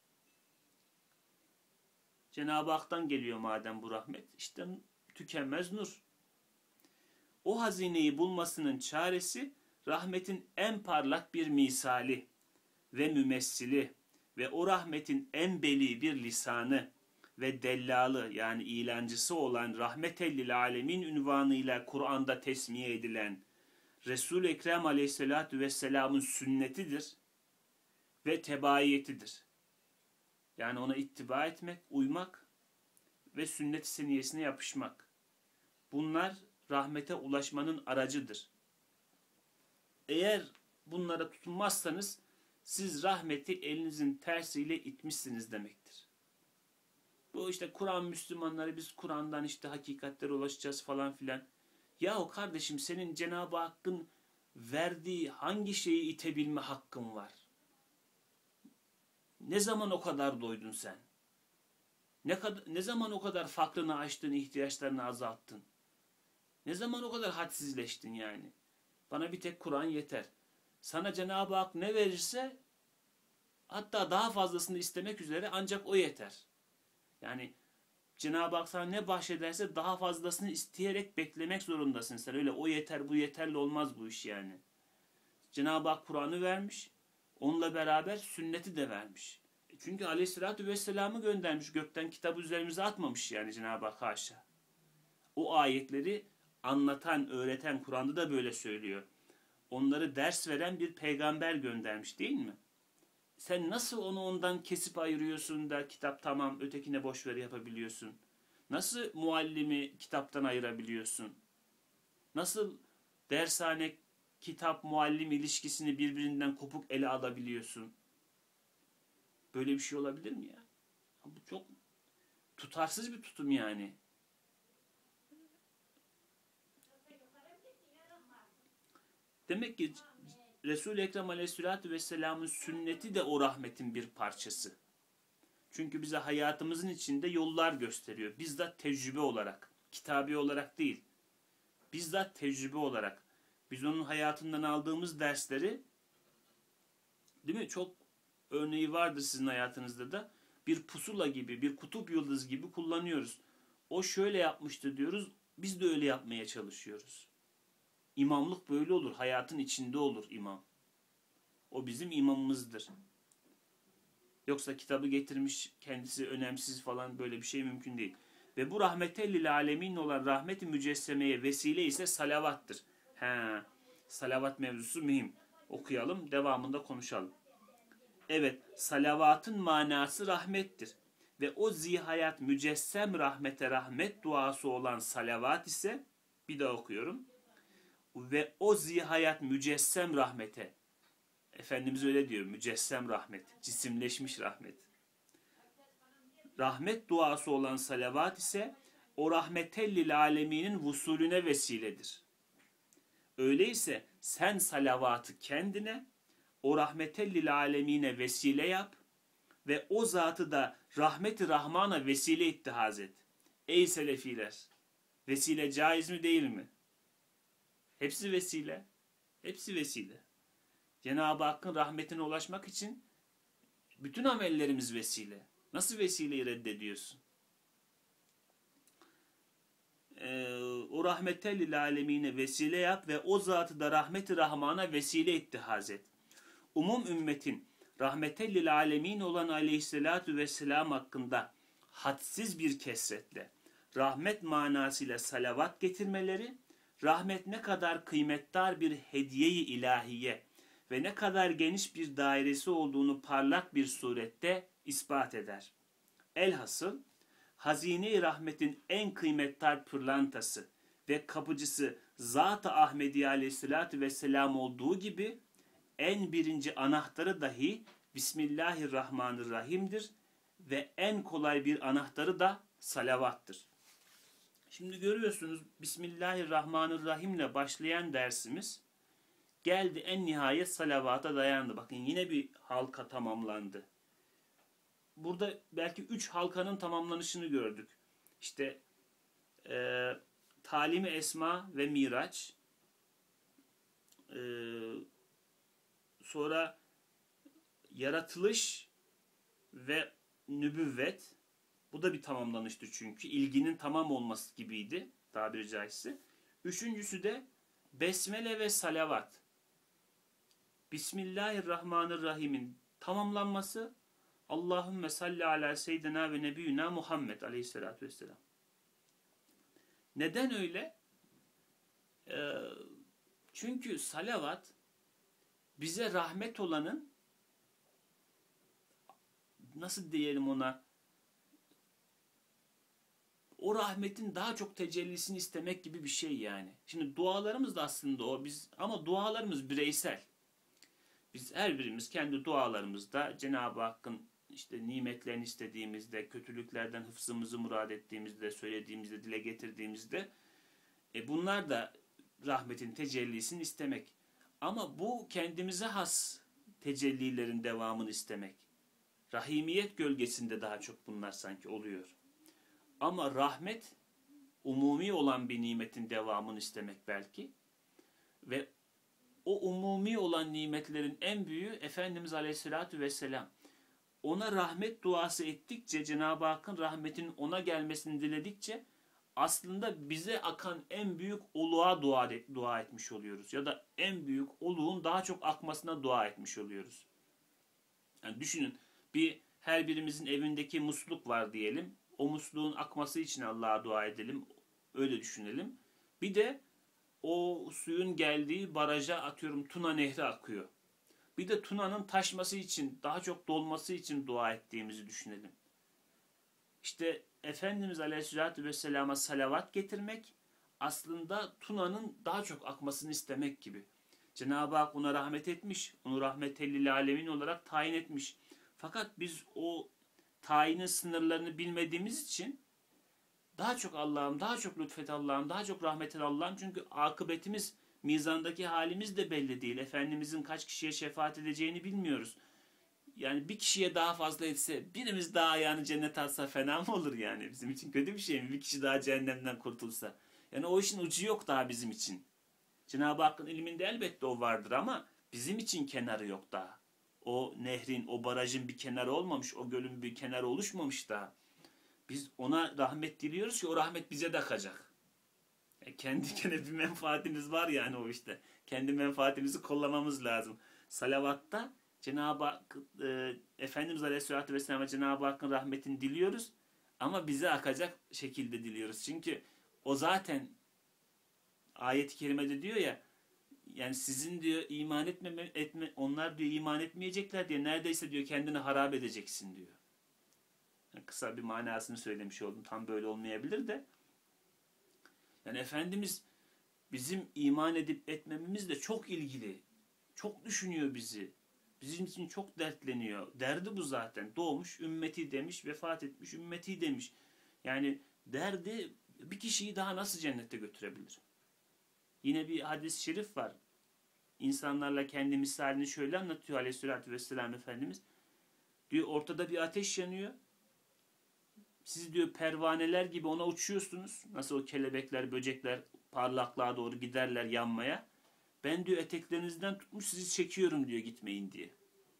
Cenab-ı Hak'tan geliyor madem bu rahmet. İşte tükenmez nur. O hazineyi bulmasının çaresi rahmetin en parlak bir misali ve mümessili ve o rahmetin en beli bir lisanı ve dellalı yani ilancısı olan rahmetellil alemin ünvanıyla Kur'an'da tesmiye edilen Resul-i Ekrem aleyhissalatü vesselamın sünnetidir ve tebaiyetidir. Yani ona ittiba etmek, uymak ve sünnet-i seniyesine yapışmak. Bunlar rahmete ulaşmanın aracıdır. Eğer bunlara tutunmazsanız siz rahmeti elinizin tersiyle itmişsiniz demektir. Bu işte Kur'an Müslümanları biz Kur'an'dan işte hakikatlere ulaşacağız falan filan. Yahu kardeşim senin Cenab-ı Hakk'ın verdiği hangi şeyi itebilme hakkın var? Ne zaman o kadar doydun sen? Ne, kadar, ne zaman o kadar fakrını açtın, ihtiyaçlarını azalttın? Ne zaman o kadar hadsizleştin yani? Bana bir tek Kur'an yeter. Sana Cenab-ı Hak ne verirse hatta daha fazlasını istemek üzere ancak o yeter. Yani Cenab-ı Hak sana ne bahşederse daha fazlasını isteyerek beklemek zorundasın sen. Öyle o yeter bu yeterli olmaz bu iş yani. Cenab-ı Hak Kur'an'ı vermiş. Onunla beraber sünneti de vermiş. Çünkü Aleyhisselatü Vesselam'ı göndermiş. Gökten kitabı üzerimize atmamış yani Cenab-ı Hak haşa. O ayetleri anlatan, öğreten Kur'an'da da böyle söylüyor. Onları ders veren bir peygamber göndermiş değil mi? Sen nasıl onu ondan kesip ayırıyorsun da kitap tamam ötekine boşver yapabiliyorsun? Nasıl muallimi kitaptan ayırabiliyorsun? Nasıl dershane kitap muallim ilişkisini birbirinden kopuk ele alabiliyorsun? Böyle bir şey olabilir mi ya? Bu çok tutarsız bir tutum yani. Demek ki Resul-i Ekrem Aleyhisselatü Vesselam'ın sünneti de o rahmetin bir parçası. Çünkü bize hayatımızın içinde yollar gösteriyor. Bizzat tecrübe olarak, kitabi olarak değil. Bizzat tecrübe olarak. Biz onun hayatından aldığımız dersleri, değil mi? Çok örneği vardır sizin hayatınızda da. Bir pusula gibi, bir kutup yıldız gibi kullanıyoruz. O şöyle yapmıştı diyoruz, biz de öyle yapmaya çalışıyoruz. İmamlık böyle olur. Hayatın içinde olur imam. O bizim imamımızdır. Yoksa kitabı getirmiş, kendisi önemsiz falan, böyle bir şey mümkün değil. Ve bu rahmetellil alemin olan rahmet-i mücessemeye vesile ise salavattır. He, salavat mevzusu mühim. Okuyalım, devamında konuşalım. Evet, salavatın manası rahmettir. Ve o zihayat mücessem rahmete rahmet duası olan salavat ise, bir daha okuyorum. Ve o zihayat mücessem rahmete, Efendimiz öyle diyor, mücessem rahmet, cisimleşmiş rahmet. Rahmet duası olan salavat ise o rahmetellil aleminin vusulüne vesiledir. Öyleyse sen salavatı kendine, o rahmetellil alemine vesile yap ve o zatı da rahmet-i rahmana vesile ittihaz et. Ey selefiler! Vesile caiz mi değil mi? Hepsi vesile. Hepsi vesile. Cenab-ı Hakk'ın rahmetine ulaşmak için bütün amellerimiz vesile. Nasıl vesileyi reddediyorsun? Ee, o rahmetellil alemine vesile yap ve o zatı da rahmet-i rahmana vesile ittihaz et. Umum ümmetin rahmetellil alemin olan aleyhissalatu vesselam hakkında hadsiz bir kesretle rahmet manasıyla salavat getirmeleri, rahmet ne kadar kıymetdar bir hediye-i ilahiye ve ne kadar geniş bir dairesi olduğunu parlak bir surette ispat eder. Elhasıl, hazine-i rahmetin en kıymetdar pırlantası ve kapıcısı Zat-ı Ahmediye aleyhissalatü vesselam olduğu gibi, en birinci anahtarı dahi Bismillahirrahmanirrahim'dir ve en kolay bir anahtarı da salavattır. Şimdi görüyorsunuz, Bismillahirrahmanirrahim'le başlayan dersimiz geldi en nihayet salavata dayandı. Bakın yine bir halka tamamlandı. Burada belki üç halkanın tamamlanışını gördük. İşte e, Talimi Esma ve Miraç, e, sonra yaratılış ve nübüvvet. Bu da bir tamamlanıştı çünkü. İlginin tamam olması gibiydi tabiri caizse. Üçüncüsü de besmele ve salavat. Bismillahirrahmanirrahim'in tamamlanması, Allahümme salli ala seyyidina ve nebiyyina Muhammed aleyhissalatü vesselam. Neden öyle? Ee, çünkü salavat bize rahmet olanın, nasıl diyelim ona, o rahmetin daha çok tecellisini istemek gibi bir şey yani. Şimdi dualarımız da aslında o, biz ama dualarımız bireysel. Biz her birimiz kendi dualarımızda Cenab-ı Hakk'ın işte nimetlerini istediğimizde, kötülüklerden hıfzımızı murad ettiğimizde, söylediğimizde, dile getirdiğimizde e bunlar da rahmetin tecellisini istemek. Ama bu kendimize has tecellilerin devamını istemek. Rahimiyet gölgesinde daha çok bunlar sanki oluyor. Ama rahmet umumi olan bir nimetin devamını istemek belki. Ve o umumi olan nimetlerin en büyüğü Efendimiz Aleyhisselatü Vesselam. Ona rahmet duası ettikçe, Cenab-ı Hakk'ın rahmetinin ona gelmesini diledikçe aslında bize akan en büyük oluğa dua, et, dua etmiş oluyoruz. Ya da en büyük oluğun daha çok akmasına dua etmiş oluyoruz. Yani düşünün, bir her birimizin evindeki musluk var diyelim. O musluğun akması için Allah'a dua edelim. Öyle düşünelim. Bir de o suyun geldiği baraja, atıyorum Tuna Nehri akıyor. Bir de Tuna'nın taşması için, daha çok dolması için dua ettiğimizi düşünelim. İşte Efendimiz Aleyhisselatü Vesselam'a salavat getirmek aslında Tuna'nın daha çok akmasını istemek gibi. Cenab-ı Hak ona rahmet etmiş, onu rahmetellil alemin olarak tayin etmiş. Fakat biz o tayinin sınırlarını bilmediğimiz için daha çok Allah'ım, daha çok lütfet Allah'ım, daha çok rahmet et Allah'ım. Çünkü akıbetimiz, mizandaki halimiz de belli değil. Efendimizin kaç kişiye şefaat edeceğini bilmiyoruz. Yani bir kişiye daha fazla etse, birimiz daha ayağını cennete atsa fena mı olur yani? Bizim için kötü bir şey mi? Bir kişi daha cehennemden kurtulsa. Yani o işin ucu yok daha bizim için. Cenab-ı Hakk'ın ilminde elbette o vardır ama bizim için kenarı yok daha. O nehrin, o barajın bir kenarı olmamış, o gölün bir kenarı oluşmamış daha. Biz ona rahmet diliyoruz ki o rahmet bize de akacak. E kendi kendine bir menfaatimiz var yani o işte. Kendi menfaatimizi kollamamız lazım. Salavatta Cenab-ı Hak, e, Efendimiz Aleyhisselatü Vesselam'a Cenab-ı Hakk'ın rahmetini diliyoruz ama bize akacak şekilde diliyoruz. Çünkü o zaten ayet-i kerimede diyor ya, yani sizin diyor iman etmeme, etme, onlar diyor iman etmeyecekler diye neredeyse diyor kendini harap edeceksin diyor. Yani kısa bir manasını söylemiş oldum. Tam böyle olmayabilir de. Yani Efendimiz bizim iman edip etmememizle çok ilgili. Çok düşünüyor bizi. Bizim için çok dertleniyor. Derdi bu zaten. Doğmuş ümmeti demiş, vefat etmiş ümmeti demiş. Yani derdi bir kişiyi daha nasıl cennete götürebilir? Yine bir hadis-i şerif var. İnsanlarla kendi misalini şöyle anlatıyor Aleyhisselatü Vesselam Efendimiz. Diyor ortada bir ateş yanıyor. Siz diyor pervaneler gibi ona uçuyorsunuz. Nasıl o kelebekler, böcekler parlaklığa doğru giderler yanmaya. Ben diyor eteklerinizden tutmuş sizi çekiyorum diyor gitmeyin diye.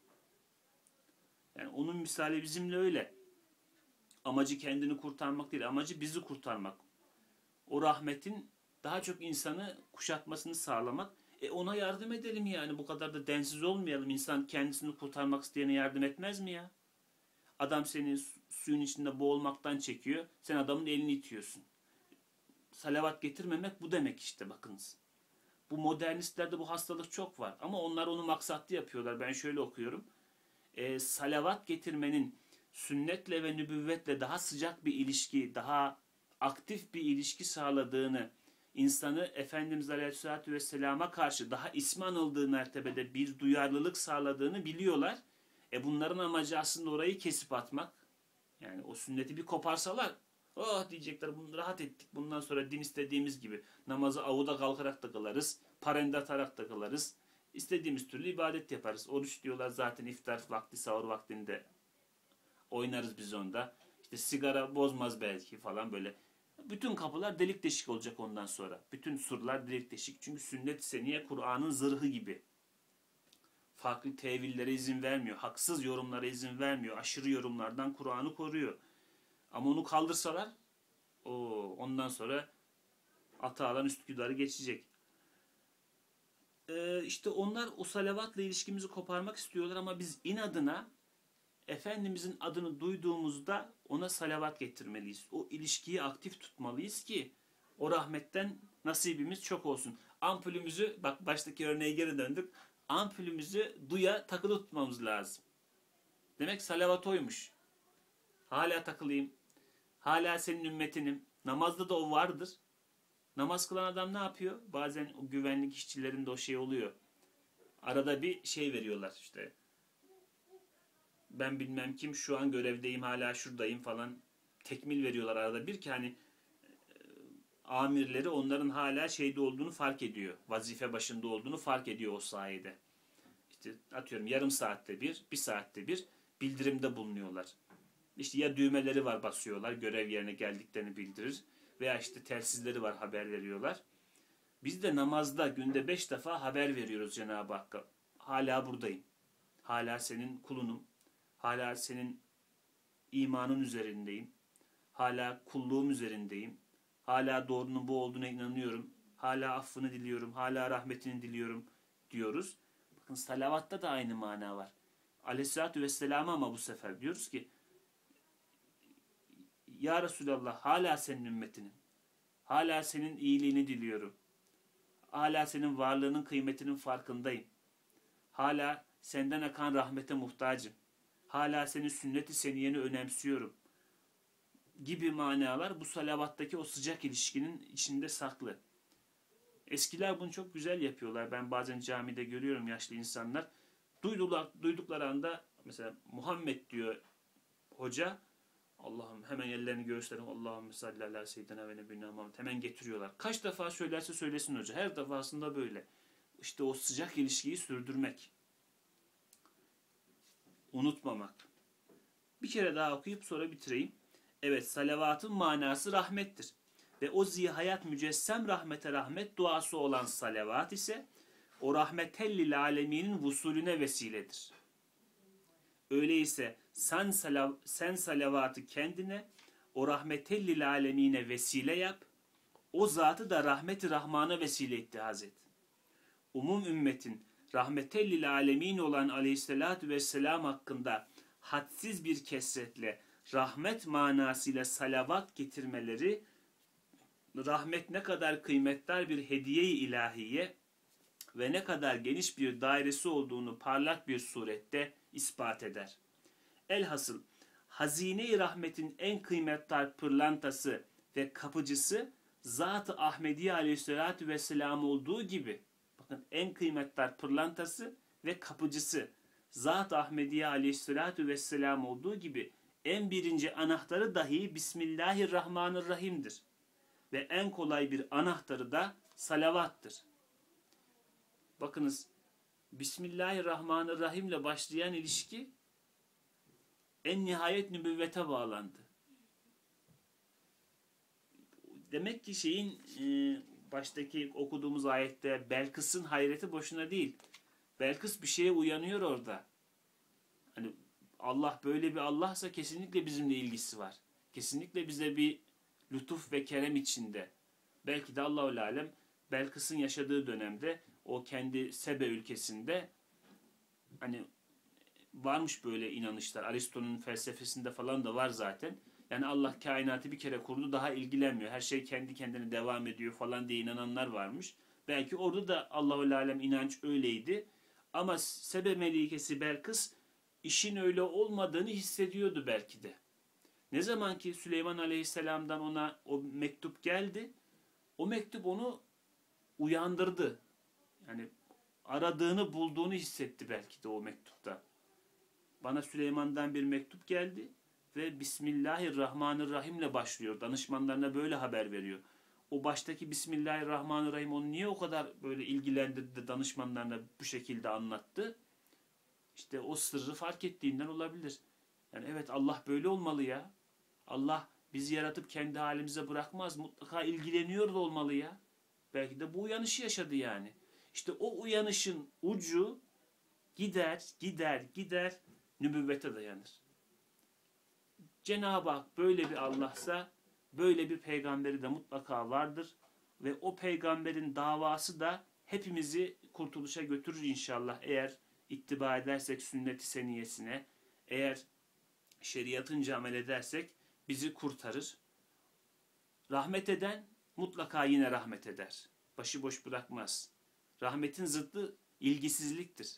Yani onun misali bizimle öyle. Amacı kendini kurtarmak değil, amacı bizi kurtarmak. O rahmetin daha çok insanı kuşatmasını sağlamak. E ona yardım edelim yani, bu kadar da densiz olmayalım. İnsan kendisini kurtarmak isteyene yardım etmez mi ya? Adam seni suyun içinde boğulmaktan çekiyor. Sen adamın elini itiyorsun. Salavat getirmemek bu demek işte, bakınız. Bu modernistlerde bu hastalık çok var. Ama onlar onu maksatlı yapıyorlar. Ben şöyle okuyorum. E, salavat getirmenin sünnetle ve nübüvvetle daha sıcak bir ilişki, daha aktif bir ilişki sağladığını, insanı Efendimiz Aleyhisselatü Vesselam'a karşı daha ismi anıldığı mertebede bir duyarlılık sağladığını biliyorlar. E bunların amacı aslında orayı kesip atmak. Yani o sünneti bir koparsalar, oh diyecekler, bunu rahat ettik. Bundan sonra din istediğimiz gibi. Namazı avuda kalkarak da kılarız. Parende atarak da kılarız. İstediğimiz türlü ibadet yaparız. Oruç diyorlar zaten iftar vakti, sahur vaktinde oynarız biz onda. İşte sigara bozmaz belki falan böyle. Bütün kapılar delik deşik olacak ondan sonra. Bütün surlar delik deşik. Çünkü sünnet-i seniye Kur'an'ın zırhı gibi. Farklı tevillere izin vermiyor. Haksız yorumlara izin vermiyor. Aşırı yorumlardan Kur'an'ı koruyor. Ama onu kaldırsalar o ondan sonra Atalan Üsküdar'ı geçecek. Ee, işte onlar o salavatla ilişkimizi koparmak istiyorlar ama biz inadına Efendimizin adını duyduğumuzda ona salavat getirmeliyiz. O ilişkiyi aktif tutmalıyız ki o rahmetten nasibimiz çok olsun. Ampulümüzü, bak baştaki örneğe geri döndük. Ampulümüzü duya takılı tutmamız lazım. Demek salavat oymuş. Hala takılayım. Hala senin ümmetinim. Namazda da o vardır. Namaz kılan adam ne yapıyor? Bazen o güvenlik işçilerinde o şey oluyor. Arada bir şey veriyorlar işte. Ben bilmem kim, şu an görevdeyim, hala şuradayım falan. Tekmil veriyorlar arada bir ki hani e, amirleri onların hala şeyde olduğunu fark ediyor. Vazife başında olduğunu fark ediyor o sayede. İşte atıyorum yarım saatte bir, bir saatte bir bildirimde bulunuyorlar. İşte ya düğmeleri var, basıyorlar, görev yerine geldiklerini bildirir. Veya işte telsizleri var, haber veriyorlar. Biz de namazda günde beş defa haber veriyoruz Cenab-ı Hakk'a. Hala buradayım. Hala senin kulunum. Hala senin imanın üzerindeyim. Hala kulluğum üzerindeyim. Hala doğrunun bu olduğuna inanıyorum. Hala affını diliyorum. Hala rahmetini diliyorum diyoruz. Bakın salavatta da aynı mana var. Aleyhisselatü Vesselam'a ama bu sefer diyoruz ki Ya Resulallah, hala senin ümmetinim. Hala senin iyiliğini diliyorum. Hala senin varlığının kıymetinin farkındayım. Hala senden akan rahmete muhtacım. Hala senin sünnet-i seniyeni önemsiyorum. Gibi manalar bu salavattaki o sıcak ilişkinin içinde saklı. Eskiler bunu çok güzel yapıyorlar. Ben bazen camide görüyorum yaşlı insanlar. Duydular, duydukları anda mesela Muhammed diyor hoca. Allah'ım, hemen ellerini göğüslerim. Allahümme salli ala seyyidina ve nebiyyina Muhammed. Hemen getiriyorlar. Kaç defa söylerse söylesin hoca. Her defasında böyle. İşte o sıcak ilişkiyi sürdürmek. Unutmamak. Bir kere daha okuyup sonra bitireyim. Evet, salavatın manası rahmettir. Ve o zihayat mücessem rahmete rahmet duası olan salavat ise o rahmetellil aleminin vusulüne vesiledir. Öyleyse sen, salav, sen salavatı kendine, o rahmetellil alemine vesile yap, o zatı da rahmet-i rahmana vesile ittihaz et. Umum ümmetin rahmetellil alemin olan aleyhissalatü vesselam hakkında hadsiz bir kesretle rahmet manasıyla salavat getirmeleri, rahmet ne kadar kıymetli bir hediye-i ilahiye ve ne kadar geniş bir dairesi olduğunu parlak bir surette ispat eder. Elhasıl hazine-i rahmetin en kıymetli pırlantası ve kapıcısı Zat-ı Ahmediye Aleyhisselatü Vesselam olduğu gibi, bakın, en kıymetli pırlantası ve kapıcısı Zat-ı Ahmediye Aleyhisselatü Vesselam olduğu gibi en birinci anahtarı dahi Bismillahirrahmanirrahim'dir. Ve en kolay bir anahtarı da salavattır. Bakınız, Bismillahirrahmanirrahim ile başlayan ilişki en nihayet nübüvvete bağlandı. Demek ki şeyin e, baştaki okuduğumuz ayette Belkıs'ın hayreti boşuna değil. Belkıs bir şeye uyanıyor orada. Hani Allah böyle bir Allah'sa kesinlikle bizimle ilgisi var. Kesinlikle bize bir lütuf ve kerem içinde. Belki de Allahu alem Belkıs'ın yaşadığı dönemde o kendi Sebe ülkesinde hani varmış böyle inanışlar. Aristo'nun felsefesinde falan da var zaten. Yani Allah kainatı bir kere kurdu, daha ilgilenmiyor. Her şey kendi kendine devam ediyor falan diye inananlar varmış. Belki orada da Allahu alem inanç öyleydi. Ama Sebe melikesi Belkıs işin öyle olmadığını hissediyordu belki de. Ne zaman ki Süleyman Aleyhisselam'dan ona o mektup geldi, o mektup onu uyandırdı. Yani aradığını bulduğunu hissetti belki de o mektupta. Bana Süleyman'dan bir mektup geldi ve Bismillahirrahmanirrahim ile başlıyor. Danışmanlarına böyle haber veriyor. O baştaki Bismillahirrahmanirrahim onu niye o kadar böyle ilgilendirdi de danışmanlarına bu şekilde anlattı? İşte o sırrı fark ettiğinden olabilir. Yani evet, Allah böyle olmalı ya. Allah bizi yaratıp kendi halimize bırakmaz. Mutlaka ilgileniyor da olmalı ya. Belki de bu uyanışı yaşadı yani. İşte o uyanışın ucu gider, gider, gider, nübüvvete dayanır. Cenab-ı Hak böyle bir Allah'sa böyle bir peygamberi de mutlaka vardır. Ve o peygamberin davası da hepimizi kurtuluşa götürür inşallah. Eğer ittiba edersek sünnet-i seniyesine, eğer şeriatınca amel edersek bizi kurtarır. Rahmet eden mutlaka yine rahmet eder. Başıboş bırakmaz. Rahmetin zıddı ilgisizliktir.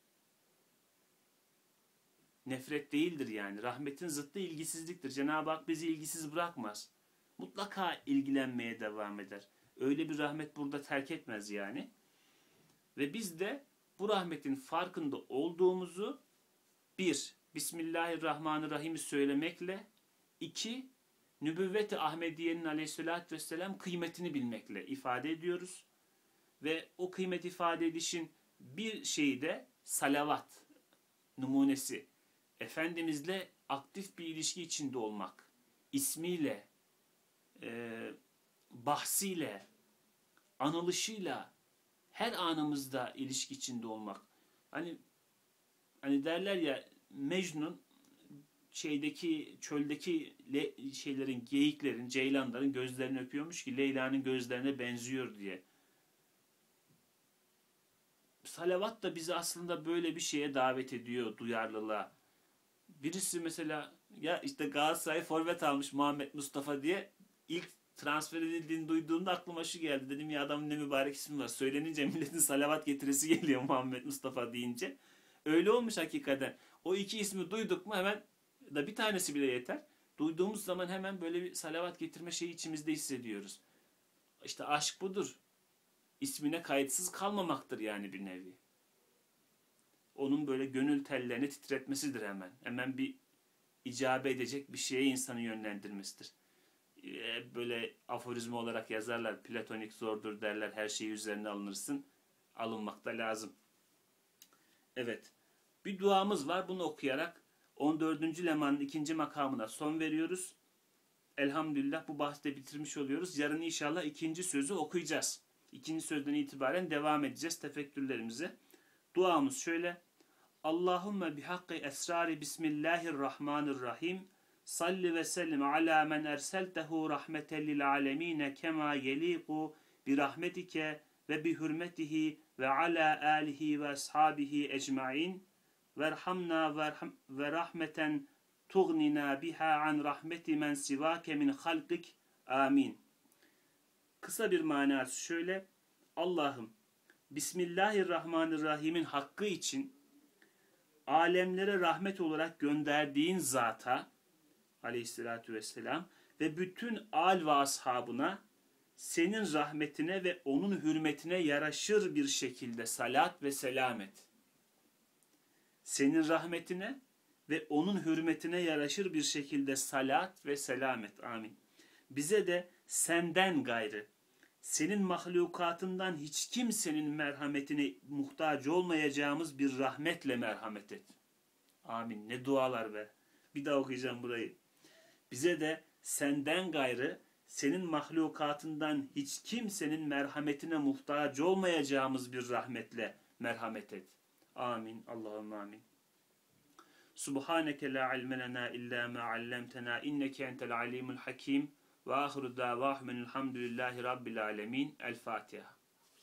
Nefret değildir yani. Rahmetin zıddı ilgisizliktir. Cenab-ı Hak bizi ilgisiz bırakmaz. Mutlaka ilgilenmeye devam eder. Öyle bir rahmet burada terk etmez yani. Ve biz de bu rahmetin farkında olduğumuzu bir, Bismillahirrahmanirrahim'i söylemekle, iki, Nübüvvet-i Ahmediye'nin aleyhissalatü vesselam kıymetini bilmekle ifade ediyoruz. Ve o kıymet ifade edişin bir şeyi de salavat numunesi. Efendimizle aktif bir ilişki içinde olmak. İsmiyle, e, bahsiyle, anılışıyla her anımızda ilişki içinde olmak. Hani hani derler ya, Mecnun şeydeki çöldeki le, şeylerin, geyiklerin, ceylanların gözlerini öpüyormuş ki Leyla'nın gözlerine benziyor diye. Salavat da bizi aslında böyle bir şeye davet ediyor, duyarlılığa. Birisi mesela ya işte Galatasaray forvet almış Muhammed Mustafa diye, ilk transfer edildiğini duyduğumda aklıma şu geldi. Dedim ya, adamın ne mübarek ismi var. Söylenince milletin salavat getirisi geliyor Muhammed Mustafa deyince. Öyle olmuş hakikaten. O iki ismi duyduk mu hemen, da bir tanesi bile yeter. Duyduğumuz zaman hemen böyle bir salavat getirme şeyi içimizde hissediyoruz. İşte aşk budur. İsmine kayıtsız kalmamaktır yani bir nevi. Onun böyle gönül tellerini titretmesidir hemen. Hemen bir icabe edecek bir şeye insanı yönlendirmesidir. Böyle aforizma olarak yazarlar. Platonik zordur derler. Her şeyi üzerine alınırsın. Alınmak da lazım. Evet. Bir duamız var. Bunu okuyarak on dördüncü lemanın ikinci makamına son veriyoruz. Elhamdülillah bu bahsi bitirmiş oluyoruz. Yarın inşallah ikinci sözü okuyacağız. İkinci sözden itibaren devam edeceğiz tefekkürlerimize. Duamız şöyle. Allahümme bihakkı esrari bismillahirrahmanirrahim. Salli ve sellim ala men erseltehu rahmeten lil alemine kema yeliku bi rahmetike ve bi hürmetihi ve ala alihi ve ashabihi ecmaîn verhamna ve rahmeten tugnina biha an rahmeti men sivake min halqik. Amin. Kısa bir manası şöyle: Allah'ım, Bismillahirrahmanirrahim'in hakkı için alemlere rahmet olarak gönderdiğin zata aleyhissalatü vesselam ve bütün al ve ashabına senin rahmetine ve onun hürmetine yaraşır bir şekilde salat ve selam et. Senin rahmetine ve onun hürmetine yaraşır bir şekilde salat ve selam et. Amin. Bize de senden gayrı, senin mahlukatından hiç kimsenin merhametine muhtaç olmayacağımız bir rahmetle merhamet et. Amin. Ne dualar be. Bir daha okuyacağım burayı. Bize de senden gayrı, senin mahlukatından hiç kimsenin merhametine muhtaç olmayacağımız bir rahmetle merhamet et. Amin. Allahümme amin. Subhaneke la ilme lena illa ma allamtena inneke entel alimul hakim ve ahiru davahum elhamdülillahi rabbil alemin. El Fatiha.